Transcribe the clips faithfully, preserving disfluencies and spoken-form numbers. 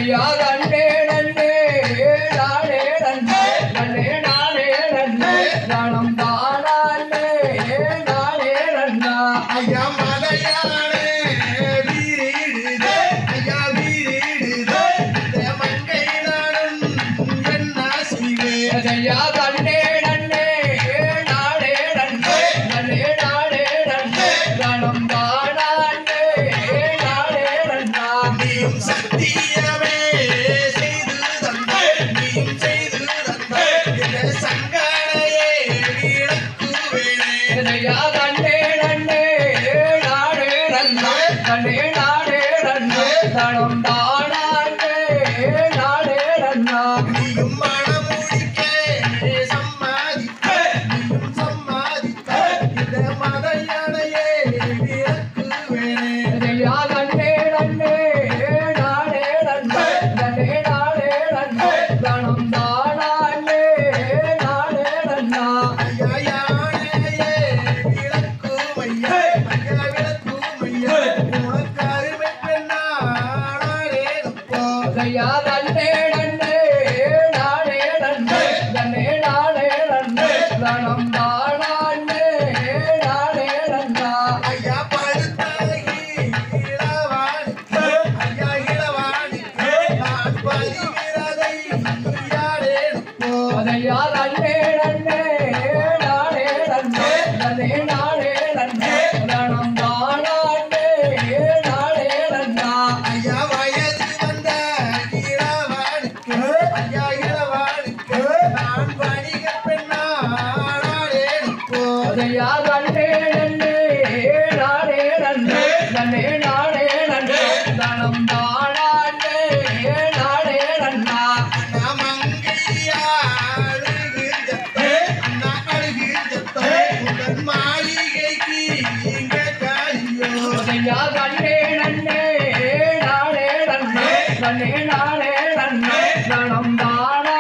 அதையா நன்னே நன்னே நானே நன்னே நன்னே நானே நன்னே தானம் தானே நானே நன்னா ஐயா மலையானே வீரிடுதே ஐயா வீரிடுதே மங்கை நானும் என்ன செய்வே அதையா நன்னே நன்னே நானே நன்னே நன்னே நானே நன்னே தானம் தானே நானே நன்னா நீயும் சத்தியமே செய்து தந்தே நீயும் செய்து தந்தே இந்த சங்கடையே விளக்குவேனே அதையா நன்னே நன்னே நானே நன்னே நன்னே நானே நன்னே தானம் தானே நானே நன்னா நீயும் மனமுடிக்க சம்மாதித்த நீயும் சம்மாதித்த இந்த மதையணையே விளக்குவேனே அதையா நன்னே நன்னே நானே நன்னே நன்னே நானே நன்னே தானம் தானே நானே நன்னா ஐயா யானையே விளக்குமையா ஐயா விளக்குமையா உனக்கு அருமை பெண்ணானே அப்போ அதையா நன்னே நன்னே நானே நன்னே நன்னே நானே நன்னே தானம் தானே நானே நன்னா ஐயா படுத்தகி இளவாணிக்கு ஐயா இளவாணிக்கு நான் பதிவிரதை யாரே அப்போ அதையா நன்னே நன்னே நானே நன்னே நன்னே நானே நன்னே தானம் தானே நானே நன்னா ஐயா வயது வந்த இளவாணிக்கு ஐயா இளவாணிக்கு நான் வணிக பெண்ணானே அப்போ அதையா நன்னே நன்னே நானே நன்னே நன்னே நானே நன்னே தானம் தானே நானே நன்னா அண்ணா மங்கையா அழுகின்றே அண்ணா அழுகின்றே உடன் மாளிகைக்கு இங்க காரியோ அதையா நன்னே நன்னே நானே நன்னே நன்னே நானே நன்னே தானம் தானே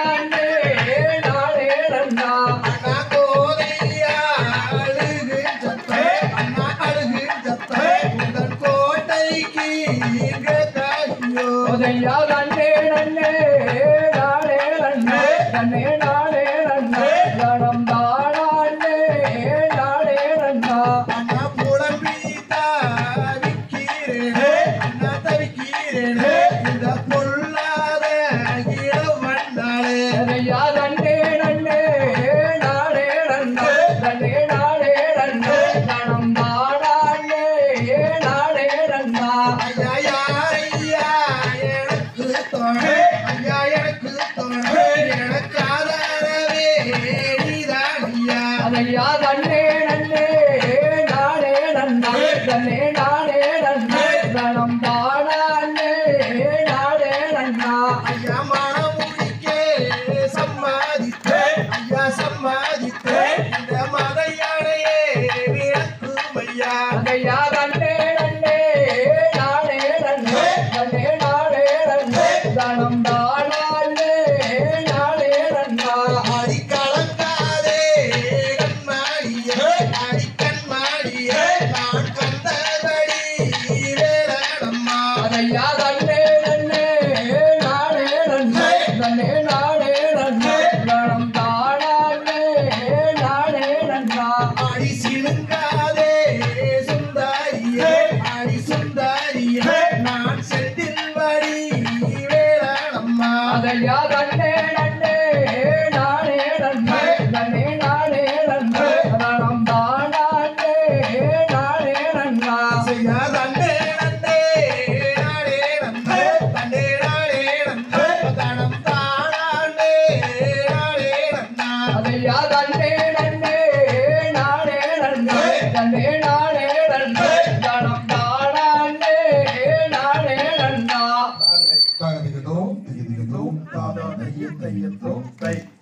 நானே நன்னா அண்ணா கோதையா அழுகின்றே அண்ணா அழுகின்றே உடன் கோட்டைக்கு இங்க காரியோ அதையா நன்னே நன்னே நானே நன்னே நன்னே நானே நன்னே தானம் தானே நானே நன்னா அண்ணா புலம்பி தவிக்கிறேனே அண்ணா தவிக்கிறேனே இந்த பொல்லாத இளவண்ணாளே அதையா நன்னே நன்னே நானே நன்னே நன்னே நானே நன்னே தானம் தானே நானே நன்னா ஐயா யாரையா எனக்கு தோணு ஐயா எனக்கு தோணு எனக்கு ஆதரவே நீதான் ஐயா அதையா நன்னே நன்னே நானே நன்னா நன்னே நானே நன்னே தானம் தானே நானே நன்னா ஐயா மனமுடிக்கே சம்மாதித்தே ஐயா சம்மாதித்தே இந்த மதையானையே விளக்கும் ஐயா அதையா நன்னே நன்னே நானே நன்னே நன்னே நானே நன்னே தானம் தானே நானே நன்னா அடி கலங்காதே கண்மாடியே அடி கண்மாடியே நான் கண்டபடி வேலனம்மா அதையா நன்னே நன்னே நானே நன்னே நன்னே நானே நன்னே தானம் தானே நானே நன்னா அடி சிணுங்காதே சுந்தரியே அடி சுந்தரியே நான் செந்தில் வடி வேலனம்மா அதையா நன்னே நன்னே நானே நன்னே நன்னே நானே நன்னே தானம் தானே நானே நன்னா செய்யா தண்டே நண்டே நாடே நண்டே தண்டே நாடே நண்டே தனம் தானே நாடே நன்னா அதையா நன்னே நன்னே நானே நன்னே நன்னே நானே நன்னே தானம் தானே நானே நன்னா தானே தானே தானே தானே தானே தானே தானே